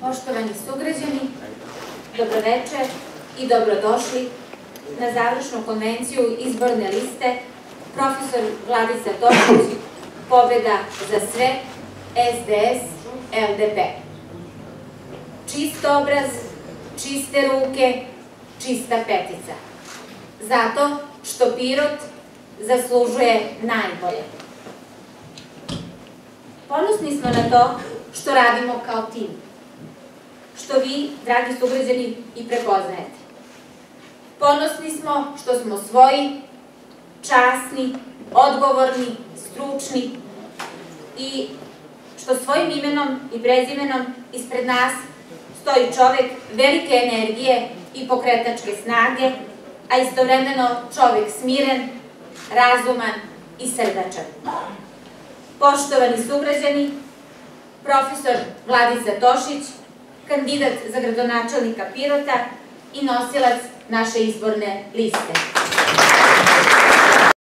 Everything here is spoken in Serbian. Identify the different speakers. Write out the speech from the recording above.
Speaker 1: Poštovani sugrađani, dobroveče i dobrodošli na završnu konvenciju izborne liste profesor Vladica Tošić, pobeda za sve, SDS, LDP. Čist obraz, čiste ruke, čista petica. Zato što Pirot zaslužuje najbolje. Ponosni smo na to što radimo kao tim, što vi, dragi sugrađani, i prepoznajete. Ponosni smo što smo svoji, časni, odgovorni, stručni i što svojim imenom i prezimenom ispred nas stoji čovek velike energije i pokretačke snage, a istovremeno čovek smiren, razuman i srdačan. Poštovani sugrađani, profesor Vladica Tošić, kandidat za gradonačelnika Pirota i nosilac naše izborne liste.